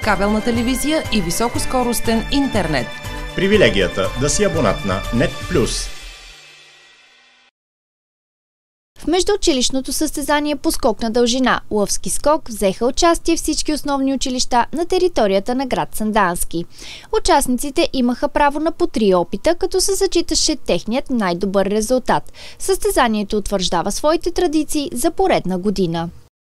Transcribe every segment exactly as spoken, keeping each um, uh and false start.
кабелна телевизия и високоскоростен интернет. Привилегията да си абонат на Нет Плюс. В междуучилищното състезание по скок на дължина лъвски скок взеха участие всички основни училища на територията на град Сандански. Участниците имаха право на по три опита, като се зачиташе техният най-добър резултат. Състезанието утвърждава своите традиции за поредна година.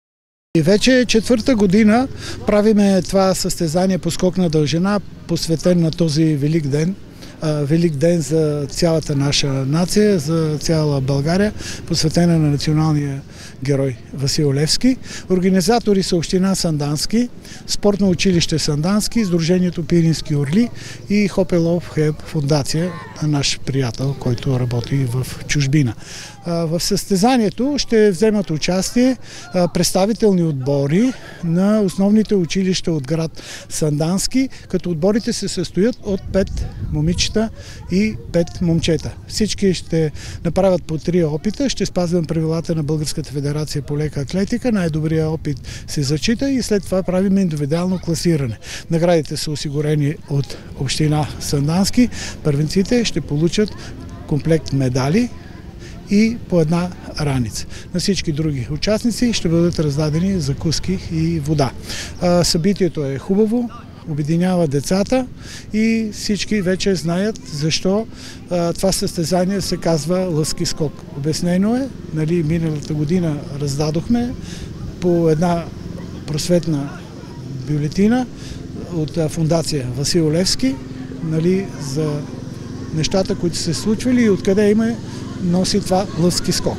И вече четвърта година правиме това състезание по скок на дължина, посветен на този велик ден. Велик ден за цялата наша нация, за цяла България, посветена на националния герой Васил Левски. Организатори са община Сандански, спортно училище Сандански, Сдружението Пирински орли и Хопелов Хеб фундация на наш приятел, който работи в чужбина. В състезанието ще вземат участие представителни отбори на основните училища от град Сандански, като отборите се състоят от пет момичета и пет момчета. Всички ще направят по три опита, ще спазвам правилата на Българската федерация по лека атлетика, най-добрият опит се зачита и след това правим индивидуално класиране. Наградите са осигурени от община Сандански, първенците ще получат комплект медали и по една раница. На всички други участници ще бъдат раздадени закуски и вода. Събитието е хубаво, обединява децата и всички вече знаят защо а, това състезание се казва лъвски скок. Обяснено е, нали, миналата година раздадохме по една просветна бюлетина от а, фундация Васил Левски, нали, за нещата, които се случвали и откъде има носи това лъвски скок.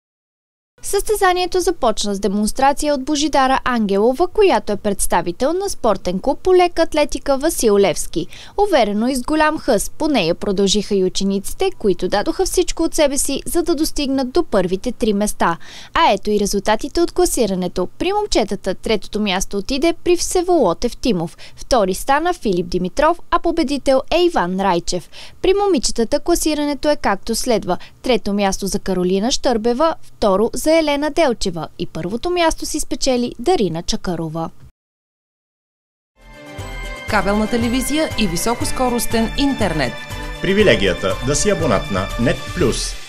Състезанието започна с демонстрация от Божидара Ангелова, която е представител на спортен клуб по лека атлетика Васил Левски. Уверено и с голям хъс по нея продължиха и учениците, които дадоха всичко от себе си, за да достигнат до първите три места. А ето и резултатите от класирането. При момчетата третото място отиде при Всеволод Евтимов, втори стана Филип Димитров, а победител е Иван Райчев. При момичетата класирането е както следва. Трето място за Каролина Щърбева, второ за Елена Делчева и първото място си спечели Дарина Чакарова. Кабелна телевизия и високоскоростен интернет. Привилегията да си абонат на Нет Плюс.